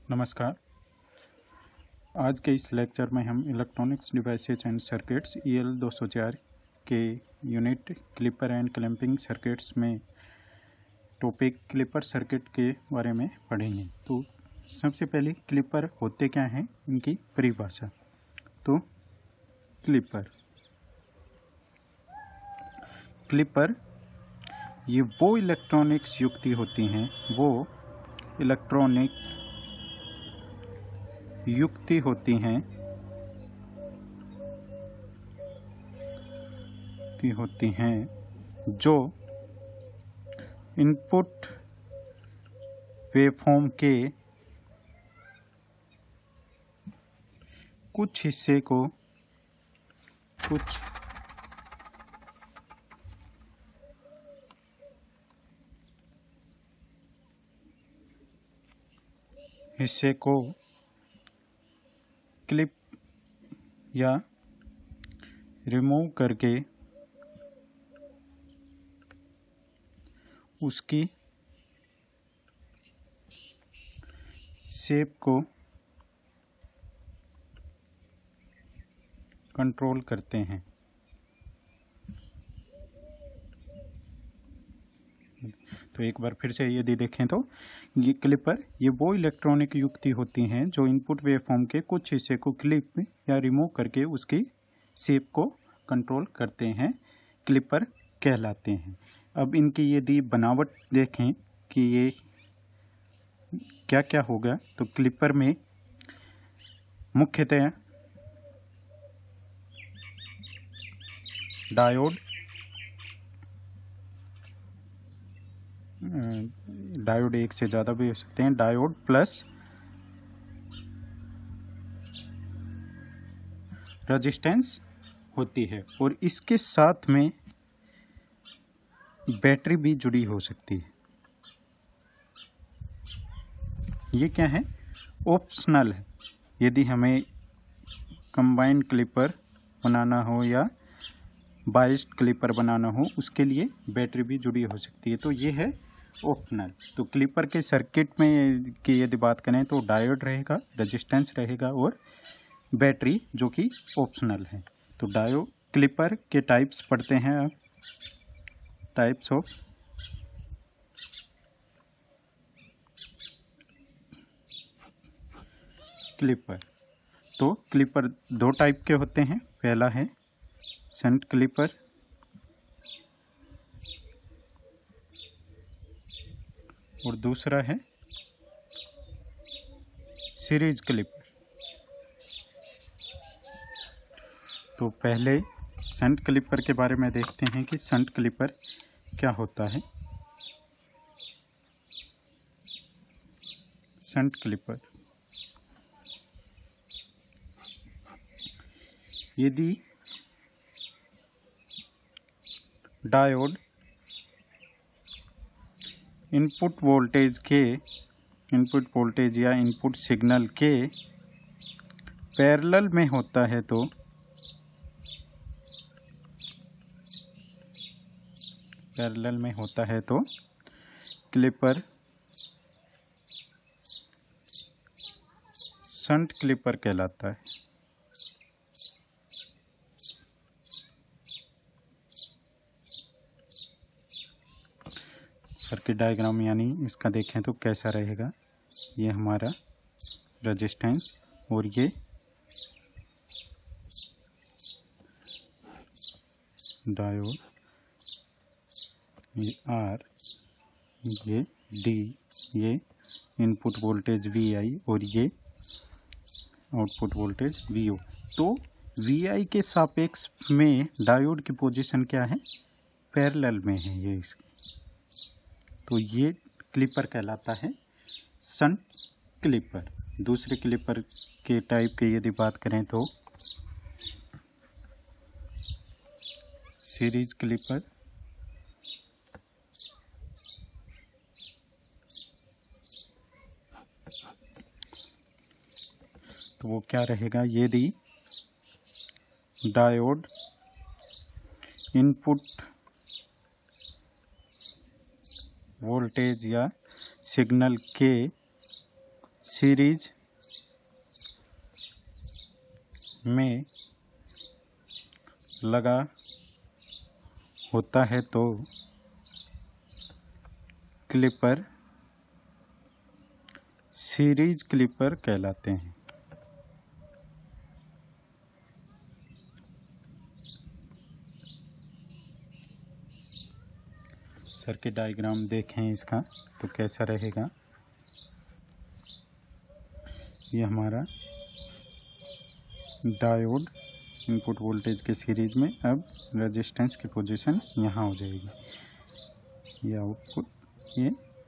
नमस्कार। आज के इस लेक्चर में हम electronics devices and circuits EL 204 के unit clipper and clamping circuits में टॉपिक क्लिपर सर्किट के बारे में पढ़ेंगे। तो सबसे पहले क्लिपर होते क्या हैं, इनकी परिभाषा। तो क्लिपर ये वो इलेक्ट्रॉनिक्स युक्ति होती हैं, वो इलेक्ट्रॉनिक युक्ति होती हैं जो इनपुट वेवफॉर्म के कुछ हिस्से को क्लिप या रिमूव करके उसकी शेप को कंट्रोल करते हैं। तो एक बार फिर से यदि देखें तो ये क्लिपर ये वो इलेक्ट्रॉनिक युक्ति होती हैं जो इनपुट वेवफॉर्म के कुछ हिस्से को क्लिप या रिमूव करके उसकी शेप को कंट्रोल करते हैं, क्लिपर कहलाते हैं। अब इनकी यदि बनावट देखें कि ये क्या क्या होगा, तो क्लिपर में मुख्यतः डायोड एक से ज़्यादा भी हो सकते हैं, डायोड प्लस रेजिस्टेंस होती है और इसके साथ में बैटरी भी जुड़ी हो सकती है। ये क्या है, ऑप्शनल है। यदि हमें कंबाइंड क्लिपर बनाना हो या बाइस्ड क्लिपर बनाना हो, उसके लिए बैटरी भी जुड़ी हो सकती है। तो ये है ऑप्शनल। तो क्लिपर के सर्किट में की यदि बात करें तो डायोड रहेगा, रेजिस्टेंस रहेगा और बैटरी जो कि ऑप्शनल है। तो डायोड क्लिपर के टाइप्स पढ़ते हैं अब। Types of clipper. तो क्लिपर दो टाइप के होते हैं। पहला है शंट क्लिपर और दूसरा है सीरीज क्लिपर। तो पहले शंट क्लिपर के बारे में देखते हैं कि शंट क्लिपर क्या होता है। शंट क्लिपर, यदि डायोड इनपुट वोल्टेज या इनपुट सिग्नल के पैरेलल में होता है तो क्लिपर शंट क्लिपर कहलाता है। सर्किट डायग्राम यानी इसका देखें तो कैसा रहेगा। ये हमारा रेजिस्टेंस और ये डायोड, ये R, ये D, ये इनपुट वोल्टेज VI और ये आउटपुट वोल्टेज VO। तो VI के सापेक्ष में डायोड की पोजीशन क्या है, पैरेलल में है ये इसकी। तो ये क्लिपर कहलाता है शंट क्लिपर। दूसरे क्लिपर के टाइप के यदि बात करें तो सीरीज क्लिपर। तो वो क्या रहेगा, यदि डायोड इनपुट वोल्टेज या सिग्नल के सीरीज में लगा होता है तो क्लिपर सीरीज क्लिपर कहलाते हैं। सर्किट डायग्राम देखें इसका तो कैसा रहेगा। ये हमारा डायोड इनपुट वोल्टेज के सीरीज में, अब रेजिस्टेंस की पोजीशन यहाँ हो जाएगी, ये आउटपुट, ये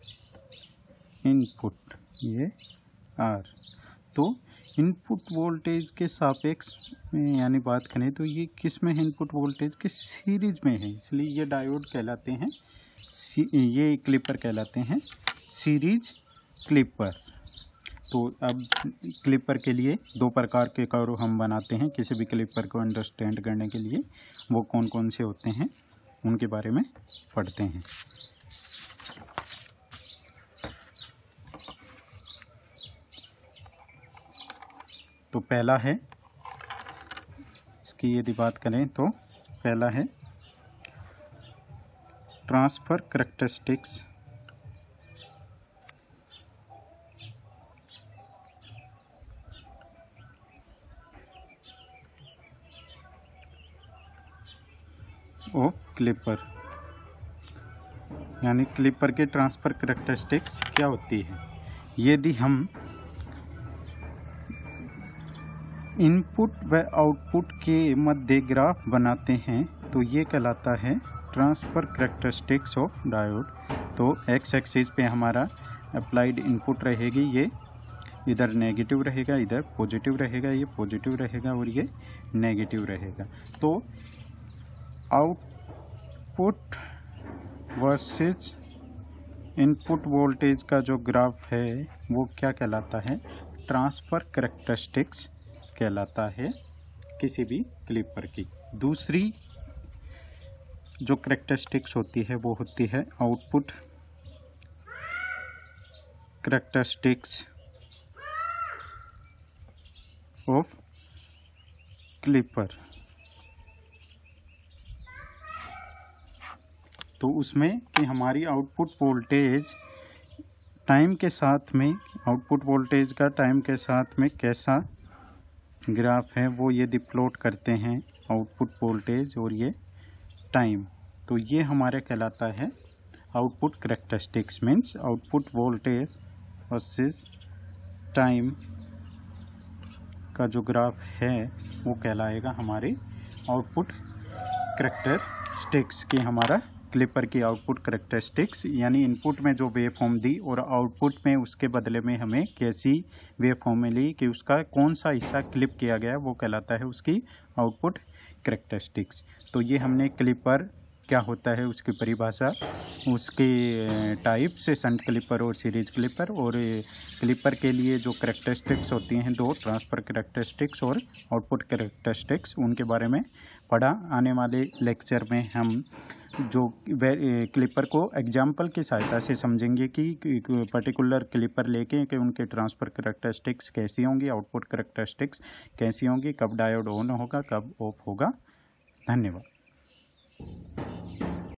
इनपुट, ये आर। तो इनपुट वोल्टेज के सापेक्ष में यानी बात करें तो ये किस में है, इनपुट वोल्टेज के सीरीज में है, इसलिए ये डायोड कहलाते हैं, ये क्लिपर कहलाते हैं सीरीज क्लिपर। तो अब क्लिपर के लिए दो प्रकार के कर्व हम बनाते हैं किसी भी क्लिपर को अंडरस्टैंड करने के लिए, वो कौन कौन से होते हैं उनके बारे में पढ़ते हैं। तो पहला है, इसकी यदि बात करें तो पहला है ट्रांसफर कैरेक्टरिस्टिक्स ऑफ क्लिपर, यानी क्लिपर के ट्रांसफर कैरेक्टरिस्टिक्स क्या होती है। यदि हम इनपुट व आउटपुट के मध्य ग्राफ बनाते हैं तो ये कहलाता है ट्रांसफर कैरेक्टरिस्टिक्स ऑफ डायोड। तो एक्स एक्सिस पे हमारा अप्लाइड इनपुट रहेगी, ये इधर नेगेटिव रहेगा, इधर पॉजिटिव रहेगा, ये पॉजिटिव रहेगा और ये नेगेटिव रहेगा। तो आउटपुट वर्सेस इनपुट वोल्टेज का जो ग्राफ है वो क्या कहलाता है, ट्रांसफर कैरेक्टरिस्टिक्स कहलाता है किसी भी क्लिपर की। दूसरी जो कैरेक्टरिस्टिक्स होती है वो होती है आउटपुट कैरेक्टरिस्टिक्स ऑफ क्लिपर। तो उसमें कि हमारी आउटपुट वोल्टेज टाइम के साथ में, आउटपुट वोल्टेज का टाइम के साथ में कैसा ग्राफ है वो यदि प्लॉट करते हैं आउटपुट वोल्टेज और ये टाइम, तो ये हमारे कहलाता है output characteristics. Means output voltage versus time का जो ग्राफ है वो कहलाएगा हमारे आउटपुट कैरेक्टरिस्टिक्स की। हमारा क्लिपर की आउटपुट कैरेक्टरिस्टिक्स यानी इनपुट में जो वेव फॉर्म दी और आउटपुट में उसके बदले में हमें कैसी वेव फॉर्म मिली कि उसका कौन सा हिस्सा क्लिप किया गया वो कहलाता है उसकी आउटपुट कैरेक्टरिस्टिक्स। तो ये हमने क्लिपर क्या होता है उसकी परिभाषा, उसके टाइप से शंट क्लिपर और सीरीज क्लिपर, और क्लिपर के लिए जो कैरेक्टरिस्टिक्स होती हैं दो, ट्रांसफर कैरेक्टरिस्टिक्स और आउटपुट कैरेक्टरिस्टिक्स, उनके बारे में पढ़ा। आने वाले लेक्चर में हम जो क्लिपर को एग्जाम्पल की सहायता से समझेंगे कि पर्टिकुलर क्लिपर लेके कि उनके ट्रांसफर कैरेक्टरिस्टिक्स कैसी होंगी, आउटपुट कैरेक्टरिस्टिक्स कैसी होंगी, कब डायोड ऑन होगा, कब ऑफ होगा। धन्यवाद।